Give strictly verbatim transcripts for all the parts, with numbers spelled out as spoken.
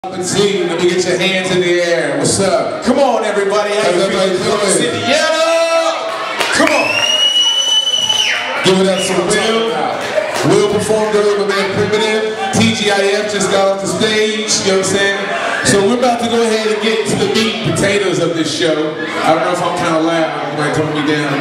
Team, let me get your hands in the air. What's up? Come on, everybody. How's everybody doing? Yeah! Come on. Give it up for Will. Will performed earlier with man Primitive. T G I F just got off the stage. You know what I'm saying? So we're about to go ahead and get to the meat and potatoes of this show. I don't know if I'm kind of loud. You might tone me down.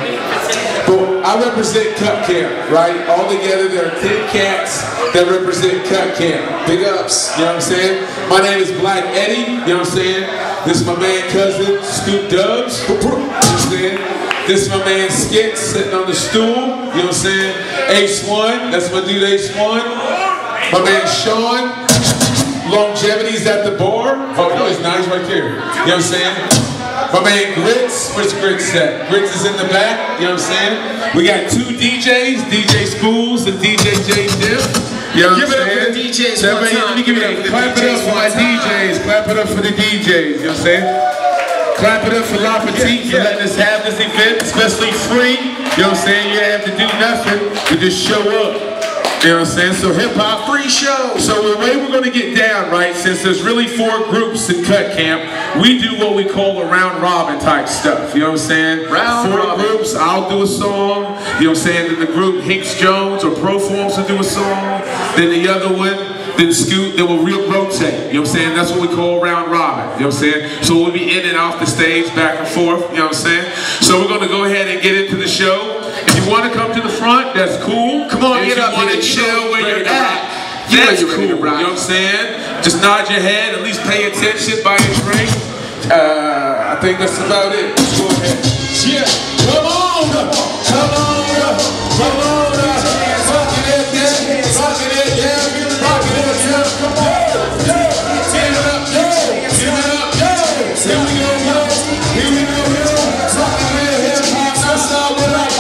But I represent Cut Camp, right? All together, there are ten cats that represent Cut Camp. Big ups, you know what I'm saying? My name is Black Eddie, you know what I'm saying? This is my man cousin, Scoop Dubs, you know what I'm saying? This is my man Skit sitting on the stool, you know what I'm saying? Ace One, that's my dude Ace One. My man Sean, Longevity's at the bar. Oh no, he's not, he's right there. You know what I'm saying? My man Grits, where's Grits at? Grits is in the back, you know what I'm saying? We got two D Js, D J Schools and D J J Dip. You know give it up for the D Js so one time. Let me give it up. Clap it up for my D Js. Clap it up for the D Js, you know what I'm saying? Clap it up for La Petite for letting us have this event, especially free. You know what I'm saying? You have to do nothing, you just show up. You know what I'm saying? So hip-hop, free show. So the way we're going to get down, right, since there's really four groups in Cut Camp, we do what we call a round robin type stuff. You know what I'm saying? Round four robin. Groups, I'll do a song. You know what I'm saying? Then the group Hinks Jones or Proforms will do a song. Then the other one, then Scoot, then we'll real rotate. You know what I'm saying? That's what we call round robin. You know what I'm saying? So we'll be in and off the stage, back and forth. You know what I'm saying? So we're going to go ahead and get into the show. If you want to come to the front, that's cool. Come on, get up and chill where you're at. That's cool. You know what I'm saying? Just nod your head, at least pay attention, buy a drink. Uh, I think that's about it. Let's go ahead. Yeah. Come on, come on, come on, come on. Rockin' it, yeah. Rockin' it, yeah. Rockin' it, yeah. Come on. Give it up, yo. Give it up, yo. Here we go, yo. Here we go, yo. Rockin' it, hip hop. That's all we're like.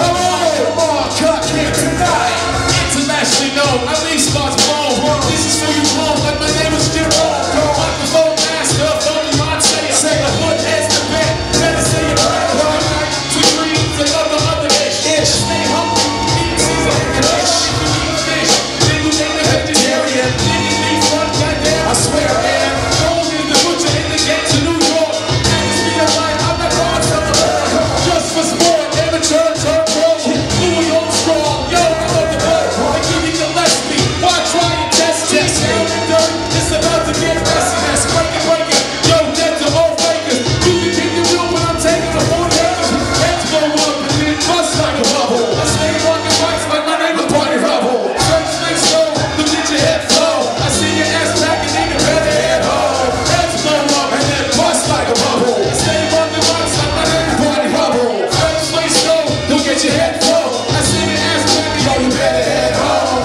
At least spots blown. This is for you blown. Like my name is Jim Roll. Microphone master, only mind say it. Say the foot has the bed. Better say it right. One night, two dreams, another other ish. Stay hungry, eat season, and ish. Fish, then you ain't a vegetarian. Then you need fun, goddamn. I swear, man. Gold is the butcher in the gates of New York. And it's me alive, I'm not going to the just for sport, amateur, turn pro. Louis Old Strong, yo, I love the boat. I give you the why try and test me? It's about to get messy. That's breaking, breaking. Yo, dead to all fakers. You can keep the wheel, but I'm taking the forty acres. Heads blow up and then bust like a bubble. I stay rocking mics like my name is Party Rubble. Straight slick slow, look at your head flow. I see your ass back and even better head home. Heads blow up and then bust like a bubble. I stay rocking mics like my name is Party Rubble. Straight slick slow, look at your head flow. I see your ass back and yo, you better head home.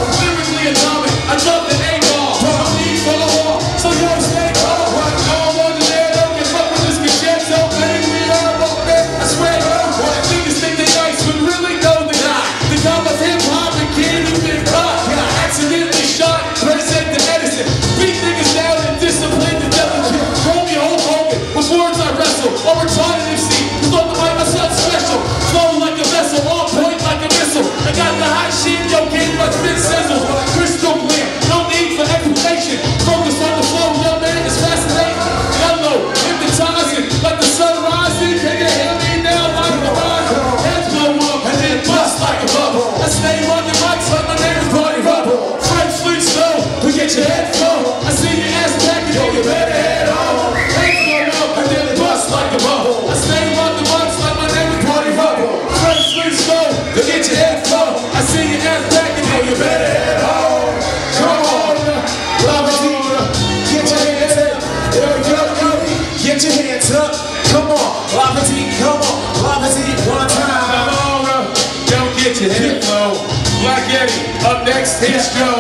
I love the A-ball, I'm need for the wall, so yo stay calm. I don't want to let up and fuck with this concerto, baby, we are all there. I swear, all the niggas think they nice, but really no they're not. The top of hip-hop and can't even caught. I accidentally shot, present to Edison. Beat niggas down and discipline the devil. Throw me Hulk Hogan, with words I wrestle. Or retarded M C, who thought to find myself special. Flow like a vessel, on point like a missile. I got the hot shit, yo, game my spit sizzle. Crystal clear. No need for explanation. Focus on the flow, young man, it's fascinating. Yellow, hypnotizing, like the sun rising. Can you hear me now? Like the horizon. Heads blow up and then bust like a bubble. I stay rocking mics like my name is Party Rubble. French fleet slow, we get your head flow. I see your ass back and yo, you better head home. Heads blow up and then bust like a bubble. I stay rocking mics like my name is Party Rubble. French fleet slow, we get your head flow. I see your ass back and yo, you better head home. Get your hands up, come on, La Petite, come on, La Petite, one time. Come on, don't get your head low. Black Eddie, up next, his show.